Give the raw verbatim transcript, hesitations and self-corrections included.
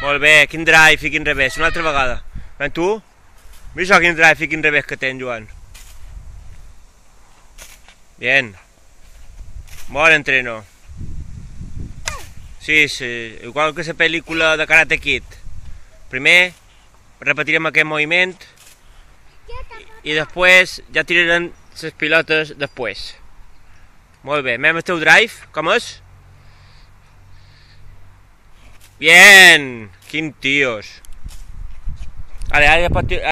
Molt bé, quin drive i quin revés, una altra vegada. Ben tu? Mira això, quin drive i quin revés que tens, Joan. Bien. Bon entreno. Sí, sí, igual que la pel·lícula de Karate Kid. Primer repetirem aquest moviment i després ja tirarem les pilotes després. Molt bé, anem al teu drive, com és? Bien, quin tios. Ara, ara ja pot tirar.